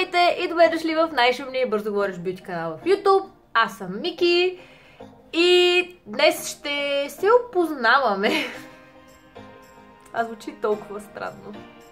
Здравейте и добре дошли в най-шумния и бързо говорещ бюти канал в YouTube. Аз съм Мики и днес ще се опознаваме. Това звучи толкова странно.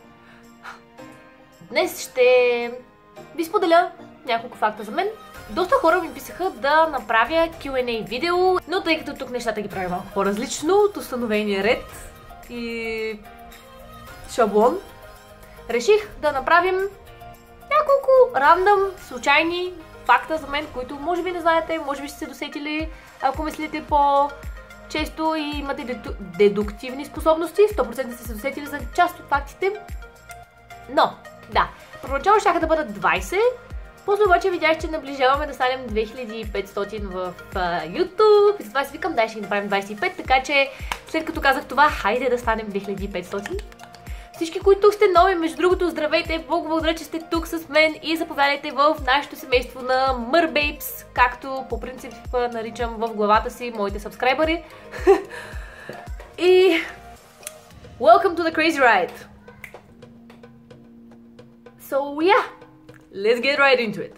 Днес ще ви споделя няколко факта за мен. Доста хора ми писаха да направя Q&A видео, но тъй като тук нещата ги правя малко по-различно от установения ред и шаблон, реших да направим няколко рандъм, случайни факта за мен, които може би не знаете, може би сте се досетили, ако мислите по-често и имате дедуктивни способности, 100% сте се досетили за част от фактите. Но, да, първоначално щяха да бъдат 20, после обаче видях, че наближаваме да станем 2500 в YouTube и затова си викам, дай ще ги направим 25, така че след като казах това, хайде да станем 2500. Всички, които тук сте нови, между другото, здравейте, Бог благодаря, че сте тук с мен и заповядайте в нашето семейство на Мърбейбс, както по принцип наричам в главата си моите сабскрайбъри. И welcome to the crazy ride! So yeah, let's get right into it!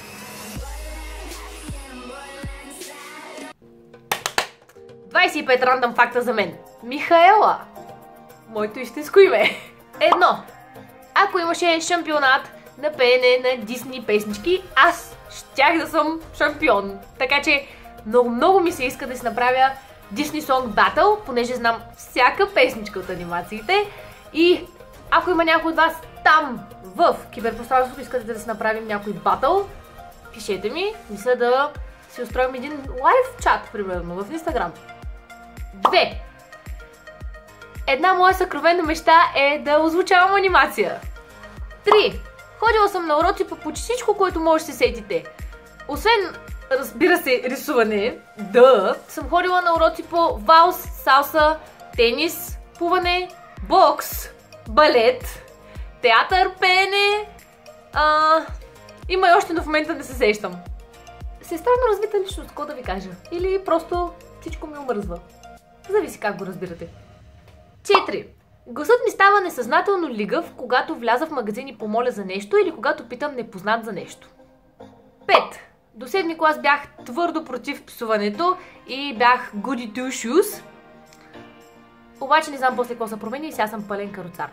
...25 рандъм факта за мен. Михаела! Моето истинско име. Едно. Ако имаше шампионат на пеене на Дисни песнички, аз щях да съм шампион. Така че много ми се иска да си направя Disney Song Battle, понеже знам всяка песничка от анимациите. И ако има някой от вас там в киберпространството, искате да си направим някой батъл, пишете ми. Мисля да си устроим един лайв чат, примерно, в Instagram. 2. Една моя съкровена мечта е да озвучавам анимация. 3. Ходила съм на уроци по почти всичко, което може да се сетите. Освен, разбира се, рисуване, съм ходила на уроци по валс, салса, тенис, плуване, бокс, балет, театър, пеене. Има и още, но в момента не се сещам. Странно развита личност, какво да ви кажа. Или просто всичко ми омръзва. Зависи как го разбирате. 4. Гласът ми става несъзнателно лигав, когато вляза в магазин и помоля за нещо или когато питам непознат за нещо. 5. До 7-ми клас бях твърдо против псуването и бях goody two shoes. Обаче не знам после какво се промени и сега съм пълен каруцар.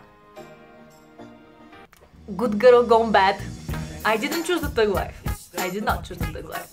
Good girl gone bad. I didn't choose the thug life. I did not choose the thug life.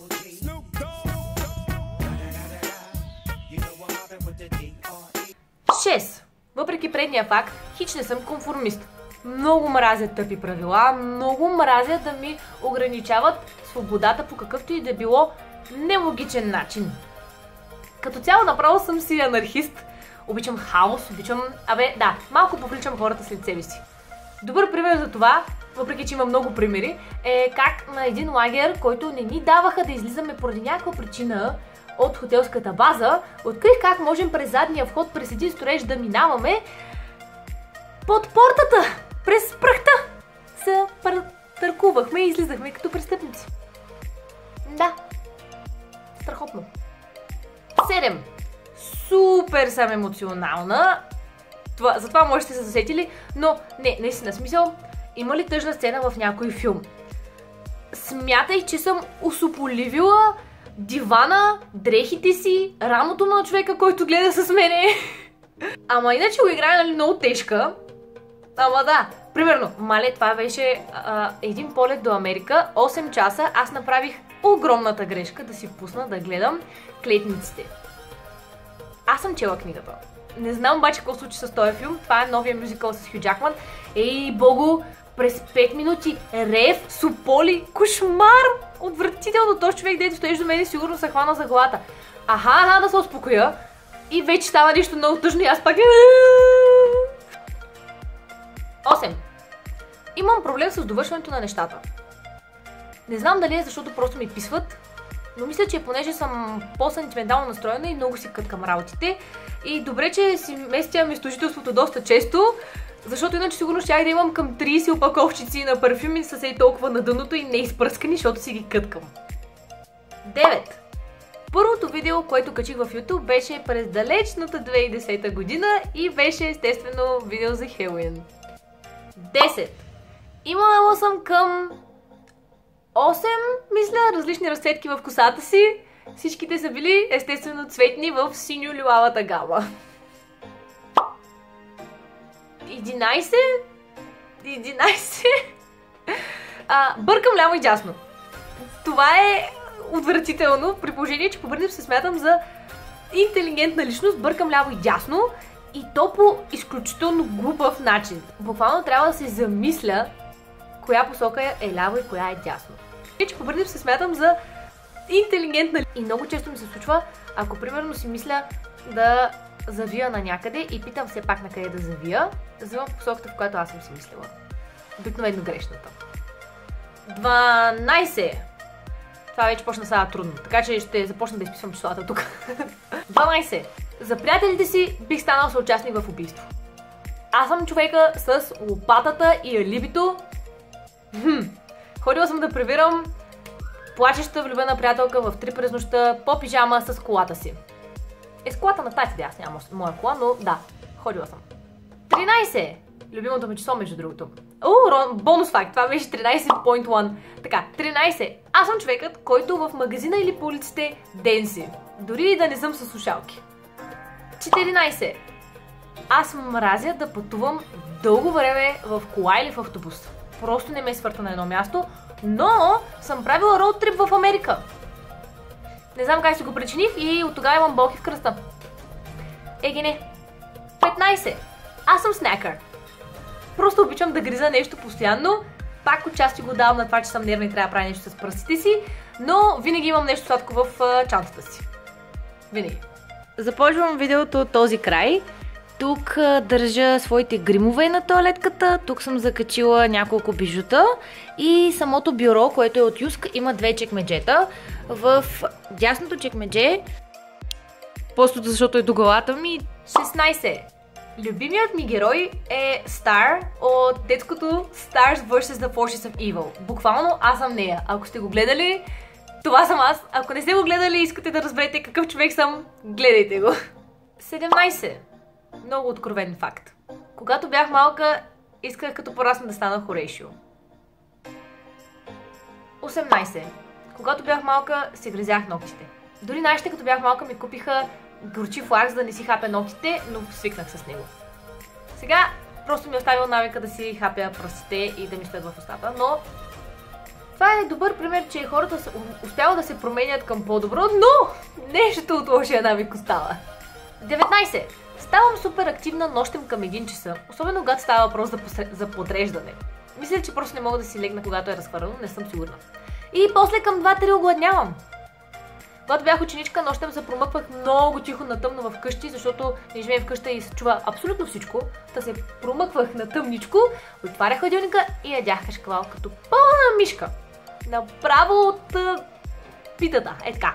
6. Въпреки предния факт, хич не съм конформист. Много мразя тъпи правила, много мразя да ми ограничават свободата по какъвто и да било нелогичен начин. Като цяло направо съм си анархист, обичам хаос, малко повличам хората след себе си. Добър пример за това, въпреки че има много примери, е как на един лагер, който не ни даваха да излизаме поради някаква причина от хотелската база, открих как можем през задния вход, през един строеж да минаваме под портата, през пръхта. Се търкувахме и излизахме като престъпници. Да, страхотно. 7. Супер съм емоционална. Затова може да сте се засетили, но не, наистина смисъл. Има ли тъжна сцена в някой филм? Смятай, че съм усуполивила дивана, дрехите си, рамото на човека, който гледа с мене. Ама иначе го играя много тежка. Ама да, примерно, мале, това беше един полет до Америка, 8 часа, аз направих огромната грешка да си пусна да гледам Клетниците. Аз съм чела книгата. Не знам обаче какво случи с този филм, това е новия мюзикъл с Хю Джакман. Ей, богу, през 5 минути рев, суполи, кошмар! Отвратително, този човек, дето стоиш до мен, сигурно се хвана за главата. Да се успокоя. И вече става нещо много тъжно и аз пак... 8. Имам проблем с довършването на нещата. Не знам дали е защото просто ми писват, но мисля, че понеже съм по-сентиментално настроена и много си къткам работите. И добре, че си местя местожителството доста често, защото иначе сигурно щях да имам към 30 опаковчици на парфюми с ей толкова на дъното и не изпръскани, защото си ги къткам. 9. Първото видео, което качих в YouTube, беше през далечната 2010 година и беше естествено видео за Хелоуин. 10. Имала съм към 8, мисля, различни разцветки в косата си. Всичките са били естествено цветни в синьо-лилавата гама. 11. Бъркам ляво и дясно. Това е отвратително, при положение, че по принцип се смятам за интелигентна личност, бъркам ляво и дясно и то по изключително глупав начин. Буквално трябва да се замисля коя посока е ляво и коя е дясно. Че по принцип се смятам за интелигентна и много често ми се случва, ако примерно си мисля да завия на някъде и питам все пак на къде да завия, взимам посоката, в която аз съм си мислила. Обикновено грешната. 12. Това вече почна да става трудно, така че ще започна да изписвам числата тук. 12. За приятелите си бих станал съучастник в убийство. Аз съм човека с лопатата и алибито. Ходила съм да прибирам плачеща влюбена приятелка в 3 през нощта по пижама с колата си. С колата на тати, аз нямам моя кола, но да, ходила съм. 13. Любимото ми число, между другото. Бонус факт, това беше 13.1. Така, 13. Аз съм човекът, който в магазина или по улиците денси. Дори и да не съм със слушалки. 14. Аз мразя да пътувам дълго време в кола или в автобус. Просто не ме свърта на едно място, но съм правила роудтрип в Америка. Не знам как си го причиних и от тогава имам болки в кръста. Не. 15. Аз съм снекър. Просто обичам да гриза нещо постоянно. Пак отчасти го давам на това, че съм нервна и трябва да правя нещо с пръстите си, но винаги имам нещо сладко в чантата си. Винаги. Започвам видеото от този край. Тук държа своите гримове на тоалетката, тук съм закачила няколко бижута и самото бюро, което е от Юск, има 2 чекмеджета. В дясното чекмедже, просто защото е до главата ми, 16. Любимият ми герой е Star от детското Stars vs. The Forces of Evil. Буквално аз съм нея. Ако сте го гледали, това съм аз. Ако не сте го гледали и искате да разберете какъв човек съм, гледайте го. 17. Много откровен факт. Когато бях малка, исках като порасна да стана Хорейшио. 18. Когато бях малка, си гризях ногтите. Дори нашите, като бях малка, ми купиха горчив лак, за да не си хапя ногтите, но свикнах с него. Сега просто ми е оставил навика да си хапя пръстите и да ми стоят в устата, но това е добър пример, че хората успяват да се променят към по-добро, но нещо от лошия навик остава. 19. Ставам супер активна нощем към 1 часа, особено когато става въпрос за подреждане. Мисля, че просто не мога да си легна, когато е разхвърлено, не съм сигурна. И после към 2-3 огладнявам. Когато бях ученичка, нощем се промъквах много тихо на тъмно в къщи, защото не живеем в къща и се чува абсолютно всичко. Та се промъквах на тъмничко, отварях хладилника и ядях кашкавал като пълна мишка. Направо от питата. Е така.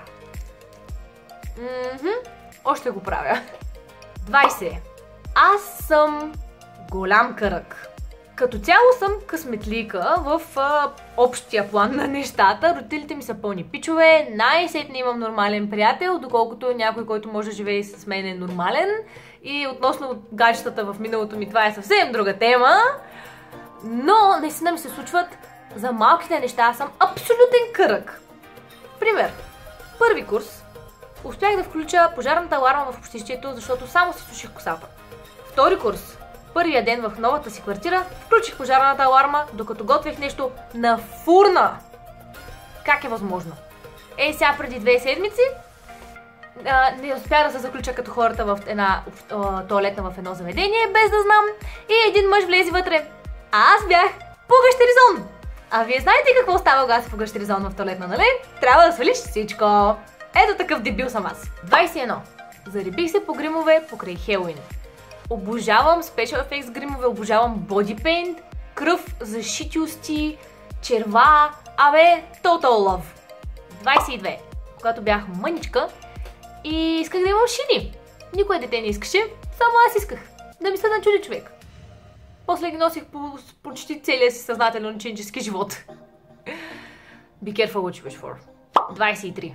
Още го правя. 20. Аз съм голям кръг. Като цяло съм късметлийка в общия план на нещата. Родителите ми са пълни пичове, най-сетне имам нормален приятел, доколкото някой, който може да живее с мен е нормален. И относно гаджетата в миналото ми, това е съвсем друга тема. Но наистина ми се случват за малките неща, аз съм абсолютен кръг. Пример, първи курс успях да включа пожарната аларма в общежитието, защото само си суших косата. Втори курс, първия ден в новата си квартира, включих пожарната аларма, докато готвех нещо на фурна. Как е възможно? Сега преди 2 седмици не успях да се заключа като хората в една тоалетна в едно заведение, без да знам, и един мъж влезе вътре. А аз бях погащеризон. А вие знаете какво става, когато си погащеризон в тоалетна, нали? Трябва да свалиш всичко. Ето такъв дебил съм аз. 21. Зарибих се по гримове покрай Хелуин. Обожавам Special Effects гримове, обожавам Body Paint, кръв, зашитости, черва, total love. 22. Когато бях мъничка и исках да имам шини. Никое дете не искаше, само аз исках. Да ми се начуди човек. После ги носих по почти целия си съзнателен ученически живот. Be careful what you wish for. 23.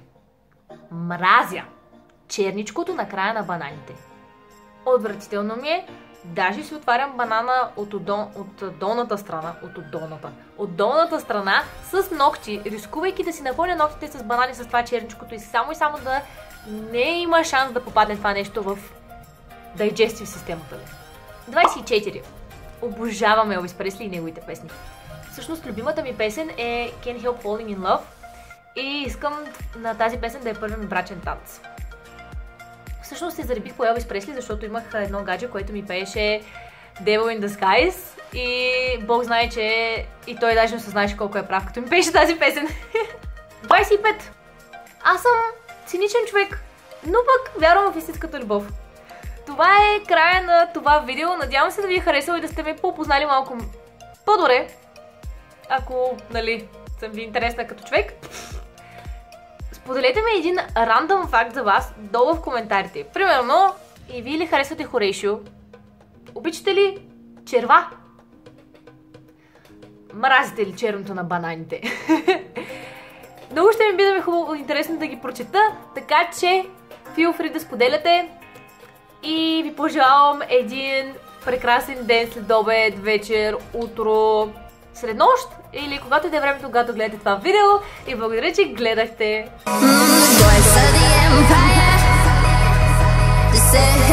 Мразя черничкото на края на бананите. Отвратително ми е, Даже си отварям банана от долната страна с ногти, рискувайки да си напълня ногтите с банани с това черничкото и само да не има шанс да попадне това нещо в digestive системата ми. 24. Обожавам Елвис Пресли и неговите песни. Всъщност любимата ми песен е Can't Help Falling in Love и искам на тази песен да е първият ми брачен танц. Всъщност се заребих по Елвис Пресли, защото имах едно гадже, което ми пееше Devil in Disguise и Бог знае, че и той даже не се знаеше колко е прав, като ми пееше тази песен. 25. Аз съм циничен човек, но пък вярвам в истинската любов. Това е края на това видео. Надявам се да ви е харесало и да сте ме попознали малко по-добре. Ако, нали, съм ви интересна като човек. Споделете ми един рандъм факт за вас долу в коментарите. Примерно, и вие ли харесвате Хорейшио? Обичате ли черва? Мразите ли черното на бананите? Много ще ми биде хубаво интересно да ги прочета, така че feel free да споделяте и ви пожелавам един прекрасен ден, след обед, вечер, утро, сред нощ или когато е времето, когато гледате това видео и благодаря, че гледахте!